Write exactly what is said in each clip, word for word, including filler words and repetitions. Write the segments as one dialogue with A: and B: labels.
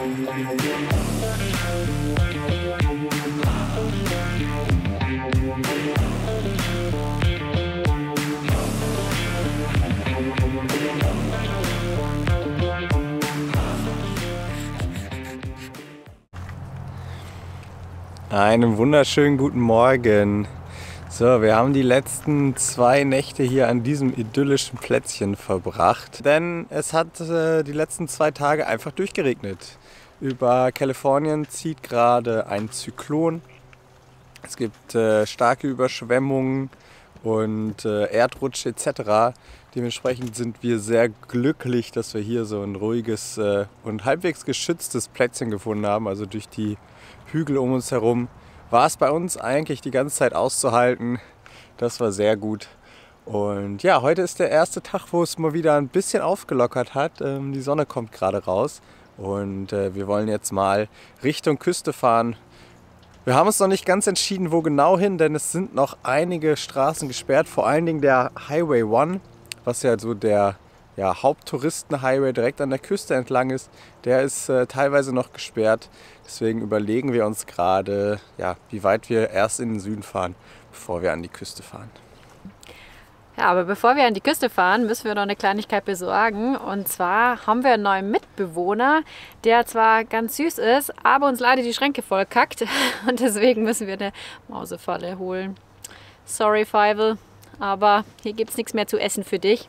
A: Einen wunderschönen guten Morgen. So, wir haben die letzten zwei Nächte hier an diesem idyllischen Plätzchen verbracht, denn es hat äh, die letzten zwei Tage einfach durchgeregnet. Über Kalifornien zieht gerade ein Zyklon. Es gibt äh, starke Überschwemmungen und äh, Erdrutsche et cetera. Dementsprechend sind wir sehr glücklich, dass wir hier so ein ruhiges äh, und halbwegs geschütztes Plätzchen gefunden haben. Also durch die Hügel um uns herum war es bei uns eigentlich die ganze Zeit auszuhalten. Das war sehr gut. Und ja, heute ist der erste Tag, wo es mal wieder ein bisschen aufgelockert hat. Ähm, die Sonne kommt gerade raus und äh, wir wollen jetzt mal Richtung Küste fahren. Wir haben uns noch nicht ganz entschieden, wo genau hin, denn es sind noch einige Straßen gesperrt. Vor allen Dingen der Highway One, was ja so der ja, Haupttouristenhighway direkt an der Küste entlang ist. Der ist äh, teilweise noch gesperrt. Deswegen überlegen wir uns gerade, ja, wie weit wir erst in den Süden fahren, bevor wir an die Küste fahren.
B: Ja, aber bevor wir an die Küste fahren, müssen wir noch eine Kleinigkeit besorgen. Und zwar haben wir einen neuen Mitbewohner, der zwar ganz süß ist, aber uns leider die Schränke voll kackt. Und deswegen müssen wir eine Mausefalle holen. Sorry, Feivel, aber hier gibt es nichts mehr zu essen für dich.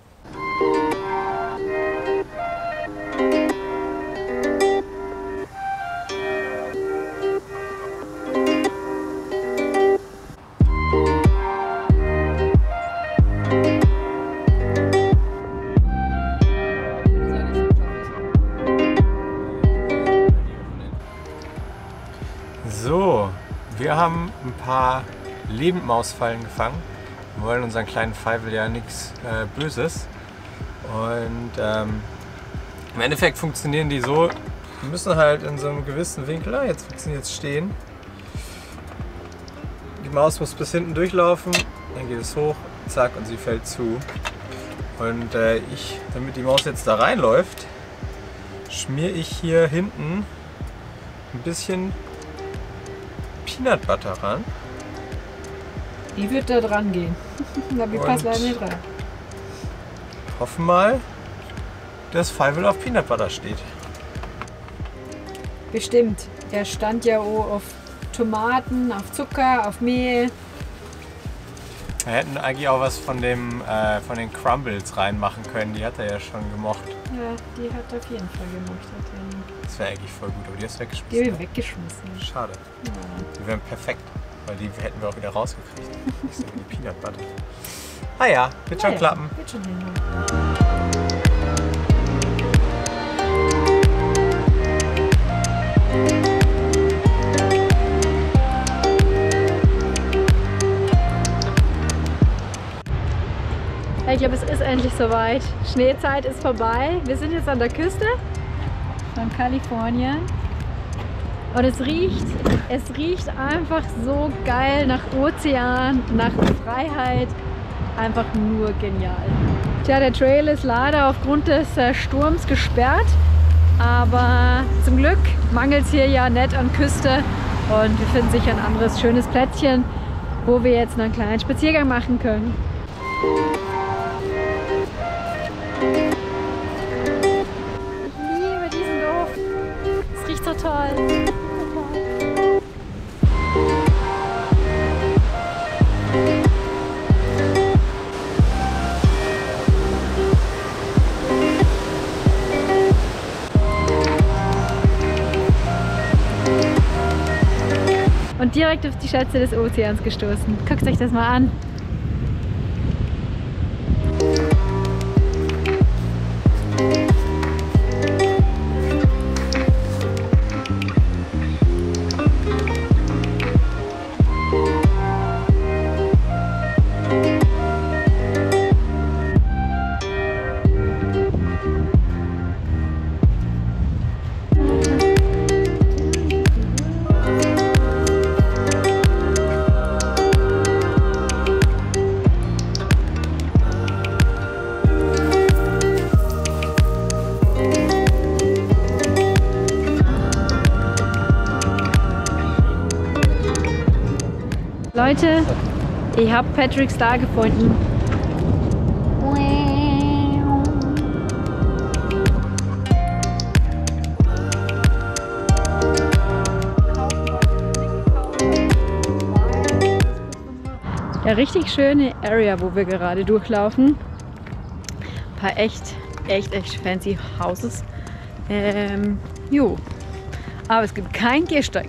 A: So, wir haben ein paar Lebendmausfallen gefangen. Wir wollen unseren kleinen Feivel ja nichts äh, Böses. Und ähm, im Endeffekt funktionieren die so, wir müssen halt in so einem gewissen Winkel, ah, jetzt funktioniert es stehen. Die Maus muss bis hinten durchlaufen, dann geht es hoch, zack, und sie fällt zu. Und äh, ich, damit die Maus jetzt da reinläuft, schmiere ich hier hinten ein bisschen Peanut Butter ran.
B: Die wird da dran gehen. Die passt leider nicht rein.
A: Hoffen mal, dass Feivel auf Peanut Butter steht.
B: Bestimmt. Er stand ja auch auf Tomaten, auf Zucker, auf Mehl.
A: Wir hätten eigentlich auch was von, dem, äh, von den Crumbles reinmachen können. Die hat er ja schon gemocht.
B: Ja, die hat er auf jeden Fall gemocht.
A: Das wäre eigentlich voll gut, aber die hast du weggeschmissen.
B: Die habe ich weggeschmissen.
A: Schade.
B: Ja.
A: Die wären perfekt, weil die hätten wir auch wieder rausgekriegt. Das ist die Peanut Butter. Ah ja, wird schon
B: ja,
A: klappen.
B: Wird schon hinhauen. Ich glaube, es ist endlich soweit. Schneezeit ist vorbei. Wir sind jetzt an der Küste von Kalifornien. Und es riecht, es riecht einfach so geil nach Ozean, nach Freiheit. Einfach nur genial. Tja, der Trail ist leider aufgrund des Sturms gesperrt. Aber zum Glück mangelt es hier ja nicht an Küste. Und wir finden sicher ein anderes schönes Plätzchen, wo wir jetzt einen kleinen Spaziergang machen können. Ich liebe diesen Duft. Es riecht so toll. Und direkt auf die Schätze des Ozeans gestoßen. Guckt euch das mal an. Leute, ich habe Patrick Star gefunden. Ja, richtig schöne Area, wo wir gerade durchlaufen. Ein paar echt, echt, echt fancy Houses. Ähm, jo. Aber es gibt keinen Gehsteig.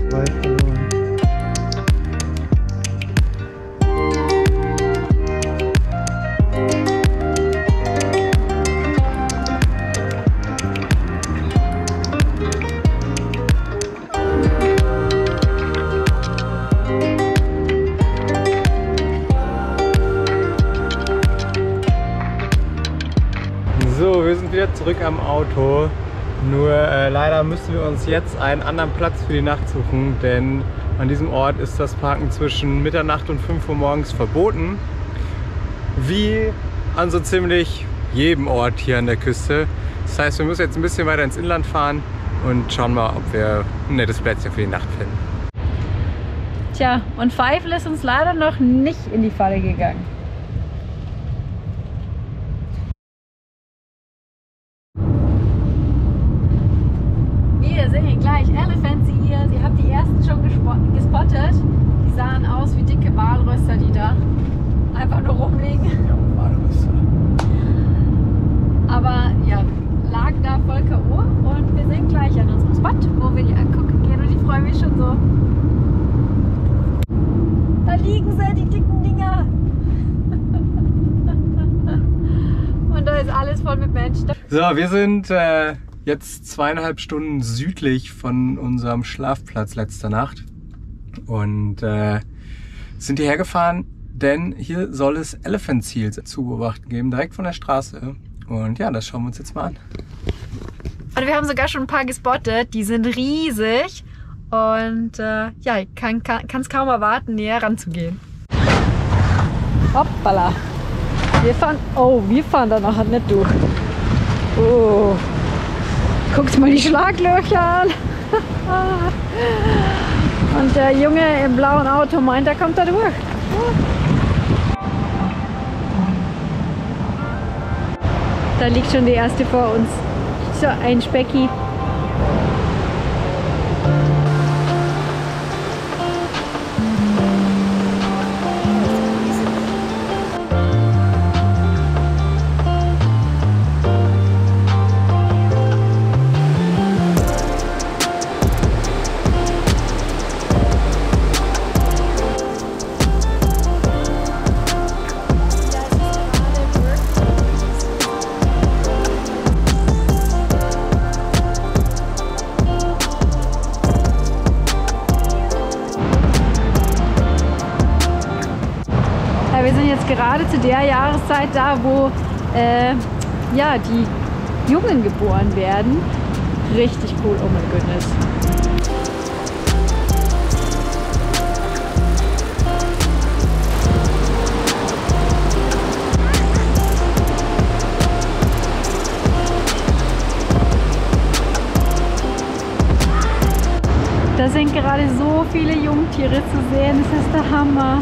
A: So, wir sind wieder zurück am Auto. Nur äh, leider müssen wir uns jetzt einen anderen Platz für die Nacht suchen, denn an diesem Ort ist das Parken zwischen Mitternacht und fünf Uhr morgens verboten. Wie an so ziemlich jedem Ort hier an der Küste. Das heißt, wir müssen jetzt ein bisschen weiter ins Inland fahren und schauen mal, ob wir ein nettes Plätzchen für die Nacht finden.
B: Tja, und Pfeifel ist uns leider noch nicht in die Falle gegangen. Wir sehen gleich Elephants hier. Sie haben die ersten schon gespottet. Die sahen aus wie dicke Walröster, die da einfach nur rumliegen.
A: Ja, Walröster.
B: Aber ja, lagen da voll K O und wir sind gleich an unserem Spot, wo wir die angucken gehen und ich freue mich schon so. Da liegen sie, die dicken Dinger. Und da ist alles voll mit Menschen.
A: So, wir sind äh, jetzt zweieinhalb Stunden südlich von unserem Schlafplatz letzter Nacht und äh, sind hierher gefahren, denn hier soll es Elephant Seals zu beobachten geben, direkt von der Straße. Und ja, das schauen wir uns jetzt mal an.
B: Und wir haben sogar schon ein paar gespottet, die sind riesig. Und äh, ja, ich kann es kaum erwarten, näher ranzugehen. Hoppala. Wir fahren, oh, wir fahren da nachher nicht durch. Oh. Guckt mal die Schlaglöcher an. Und der Junge im blauen Auto meint, der kommt da durch. Da liegt schon die erste vor uns. So, ein Specki. Wir sind jetzt gerade zu der Jahreszeit da, wo äh, ja, die Jungen geboren werden. Richtig cool, oh mein Goodness. Da sind gerade so viele Jungtiere zu sehen, das ist der Hammer.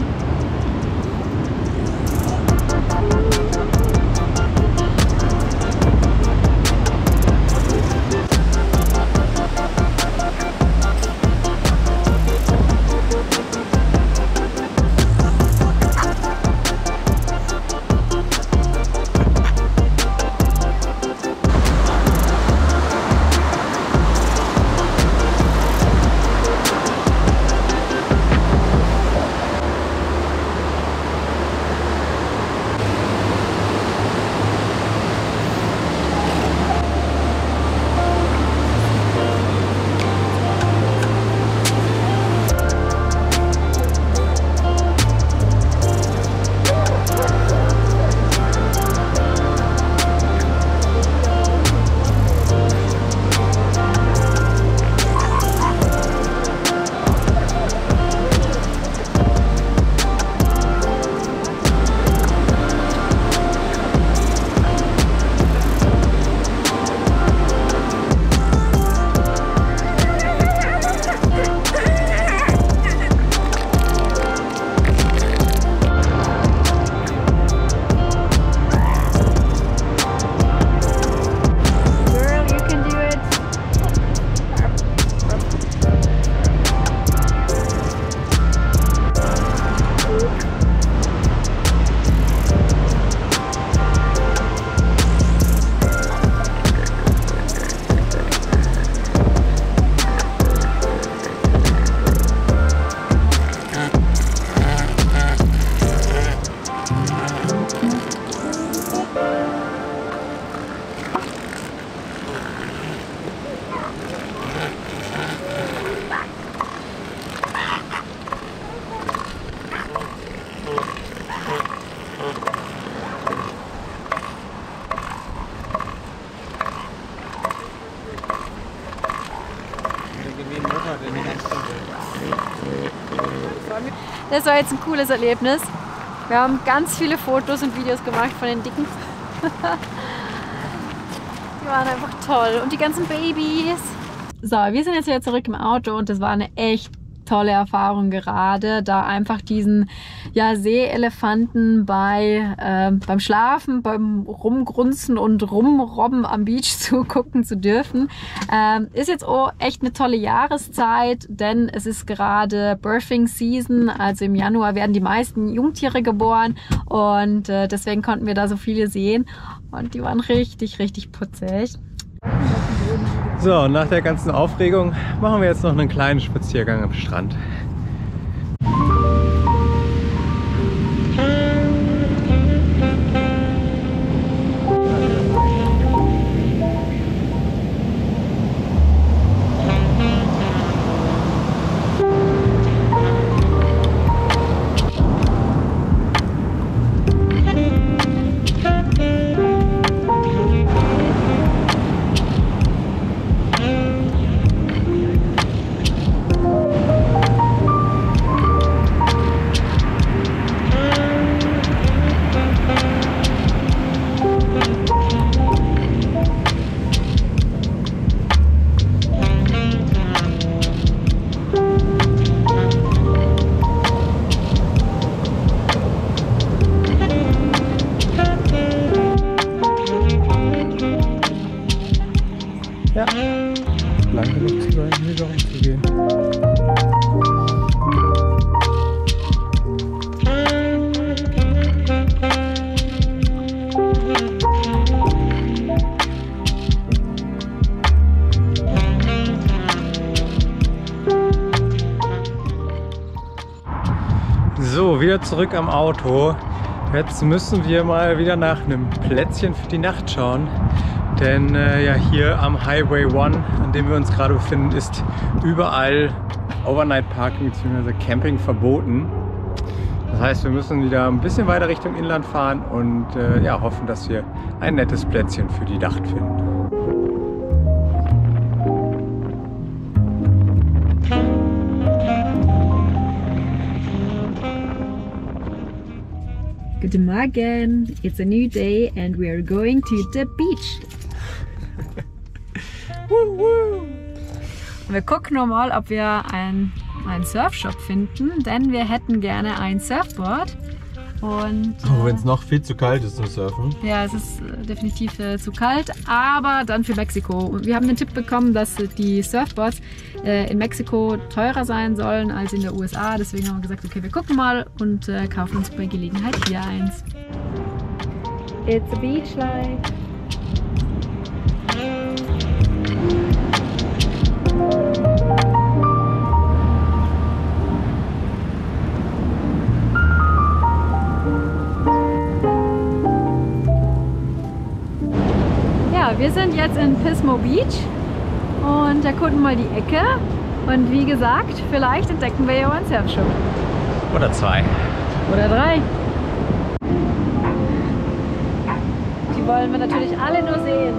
B: Das war jetzt ein cooles Erlebnis. Wir haben ganz viele Fotos und Videos gemacht von den Dicken. Die waren einfach toll. Und die ganzen Babys. So, wir sind jetzt wieder zurück im Auto und das war eine echt tolle Erfahrung gerade, da einfach diesen ja, Seeelefanten bei, äh, beim Schlafen, beim Rumgrunzen und Rumrobben am Beach zugucken zu dürfen. Ähm, ist jetzt auch echt eine tolle Jahreszeit, denn es ist gerade Birthing Season, also im Januar werden die meisten Jungtiere geboren und äh, deswegen konnten wir da so viele sehen und die waren richtig, richtig putzig.
A: So, nach der ganzen Aufregung machen wir jetzt noch einen kleinen Spaziergang am Strand. Ja, lang genug zu sein, hier darum zu gehen. So, wieder zurück am Auto. Jetzt müssen wir mal wieder nach einem Plätzchen für die Nacht schauen. Denn äh, ja, hier am Highway One, an dem wir uns gerade befinden, ist überall Overnight Parking bzw. Camping verboten. Das heißt, wir müssen wieder ein bisschen weiter Richtung Inland fahren und äh, ja, hoffen, dass wir ein nettes Plätzchen für die Nacht finden.
B: Guten Morgen, it's a new day and we are going to the beach. Woo, woo. Wir gucken nochmal, ob wir ein, einen Surfshop finden, denn wir hätten gerne ein Surfboard. Und
A: oh, wenn es noch viel zu kalt ist zum Surfen.
B: Ja, es ist äh, definitiv äh, zu kalt, aber dann für Mexiko. Und wir haben den Tipp bekommen, dass äh, die Surfboards äh, in Mexiko teurer sein sollen als in der U S A. Deswegen haben wir gesagt, okay, wir gucken mal und äh, kaufen uns bei Gelegenheit hier eins. It's a beach life. Wir sind jetzt in Pismo Beach und erkunden mal die Ecke und wie gesagt, vielleicht entdecken wir ja auch einen Surfshop.
A: Oder zwei.
B: Oder drei. Die wollen wir natürlich alle nur sehen.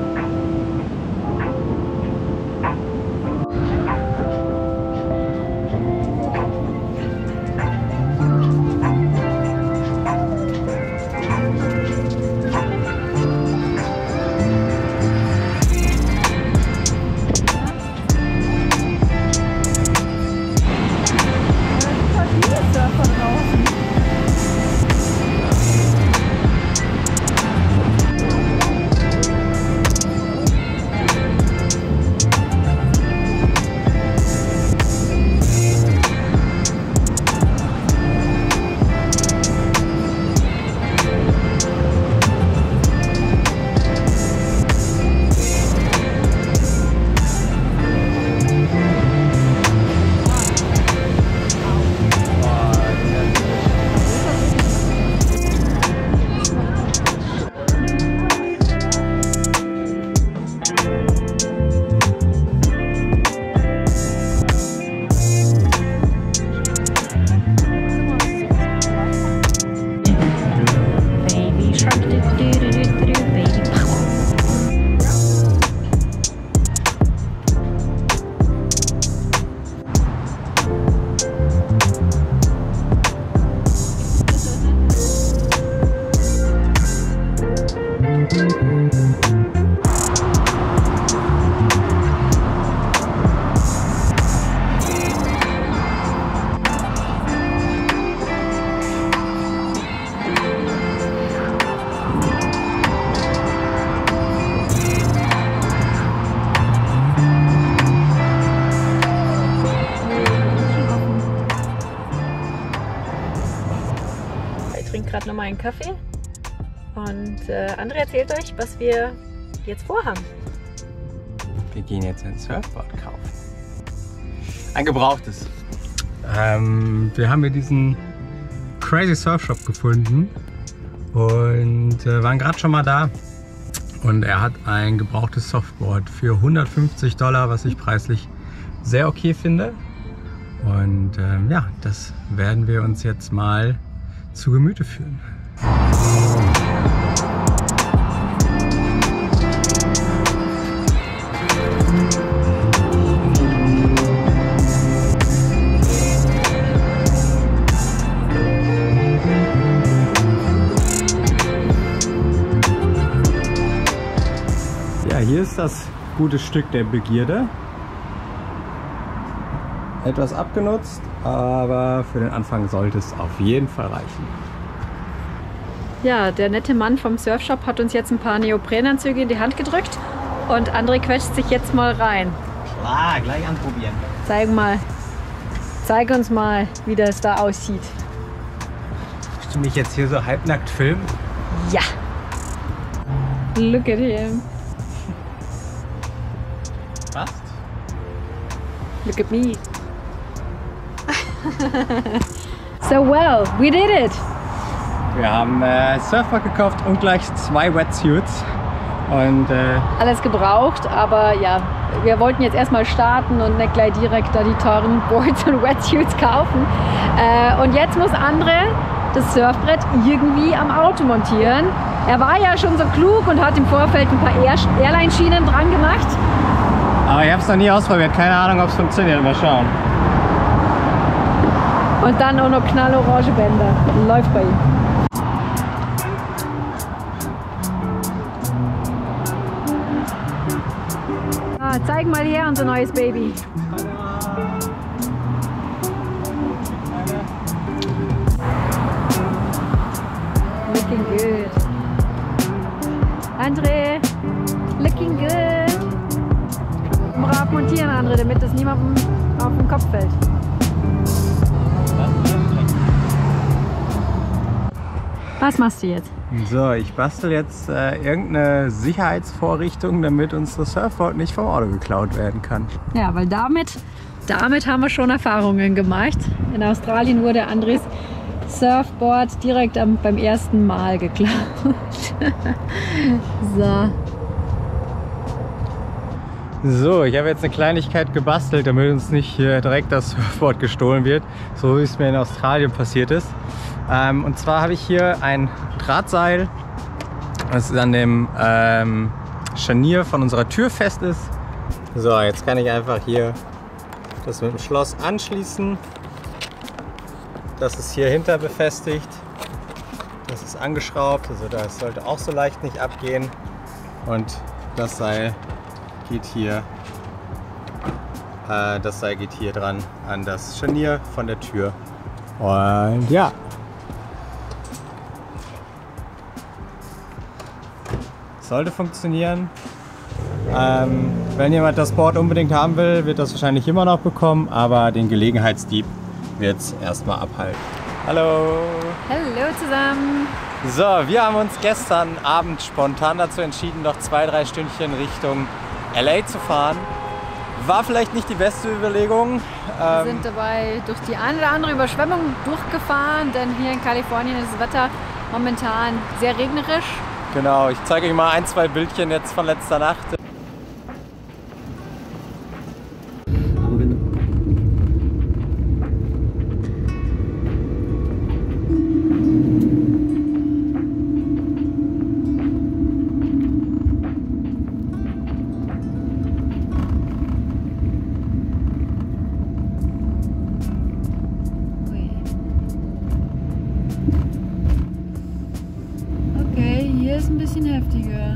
B: einen Kaffee und äh, André erzählt euch, was wir jetzt vorhaben.
A: Wir gehen jetzt ein Surfboard kaufen. Ein gebrauchtes. Ähm, wir haben hier diesen Crazy Surf Shop gefunden und äh, waren gerade schon mal da. Und er hat ein gebrauchtes Surfboard für hundertfünfzig Dollar, was ich preislich sehr okay finde. Und ähm, ja, das werden wir uns jetzt mal zu Gemüte führen. Ja, hier ist das gute Stück der Begierde. Etwas abgenutzt, aber für den Anfang sollte es auf jeden Fall reichen.
B: Ja, der nette Mann vom Surfshop hat uns jetzt ein paar Neoprenanzüge in die Hand gedrückt und André quetscht sich jetzt mal rein.
A: Klar, gleich anprobieren.
B: Zeig mal, zeig uns mal, wie das da aussieht.
A: Willst du mich jetzt hier so halbnackt filmen?
B: Ja! Look at him.
A: Passt.
B: Look at me. So well, we did it!
A: Wir haben äh, Surfboard gekauft und gleich zwei Wetsuits. Und, äh,
B: alles gebraucht, aber ja, wir wollten jetzt erstmal starten und nicht gleich direkt da die teuren Boards und Wetsuits kaufen. Äh, und jetzt muss André das Surfbrett irgendwie am Auto montieren. Er war ja schon so klug und hat im Vorfeld ein paar Air Airline-Schienen dran gemacht.
A: aber ich habe es noch nie ausprobiert, keine Ahnung, ob es funktioniert. Mal schauen.
B: Und dann auch noch knallorange Bänder. Läuft bei ihm. Ah, zeig mal her unser neues Baby. Looking good. André, looking good. Brav montieren, André, damit das niemandem auf den Kopf fällt. Was machst du jetzt?
A: So, ich bastel jetzt äh, irgendeine Sicherheitsvorrichtung, damit unsere Surfboard nicht vom Auto geklaut werden kann.
B: Ja, weil damit, damit haben wir schon Erfahrungen gemacht. In Australien wurde Andres Surfboard direkt am, beim ersten Mal geklaut. So.
A: So, ich habe jetzt eine Kleinigkeit gebastelt, damit uns nicht hier direkt das Surfboard gestohlen wird, so wie es mir in Australien passiert ist. Ähm, und zwar habe ich hier ein Drahtseil, das an dem ähm, Scharnier von unserer Tür fest ist. So, jetzt kann ich einfach hier das mit dem Schloss anschließen. Das ist hier hinter befestigt. Das ist angeschraubt, also das sollte auch so leicht nicht abgehen. Und das Seil geht hier, äh, das Seil geht hier dran an das Scharnier von der Tür. Und ja. Sollte funktionieren. Ähm, wenn jemand das Board unbedingt haben will, wird das wahrscheinlich immer noch bekommen, aber den Gelegenheitsdieb wird es erstmal abhalten. Hallo!
B: Hallo zusammen!
A: So, wir haben uns gestern Abend spontan dazu entschieden, noch zwei, drei Stündchen Richtung L A zu fahren. War vielleicht nicht die beste Überlegung.
B: Wir
A: Ähm,
B: sind dabei durch die eine oder andere Überschwemmung durchgefahren, denn hier in Kalifornien ist das Wetter momentan sehr regnerisch.
A: genau, ich zeige euch mal ein, zwei Bildchen jetzt von letzter Nacht.
B: Okay, hier ist ein bisschen heftiger.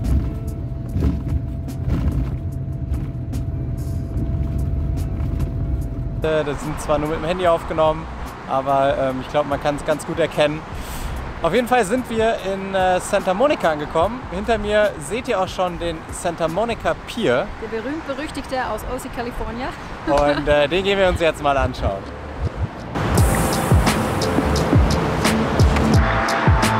A: Das sind zwar nur mit dem Handy aufgenommen, aber ähm, ich glaube, man kann es ganz gut erkennen. Auf jeden Fall sind wir in äh, Santa Monica angekommen. Hinter mir seht ihr auch schon den Santa Monica Pier.
B: Der berühmt-berüchtigte aus O C, California.
A: Und äh, den gehen wir uns jetzt mal anschauen.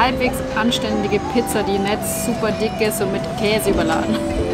B: halbwegs anständige Pizza, die nicht super dick ist und mit Käse überladen.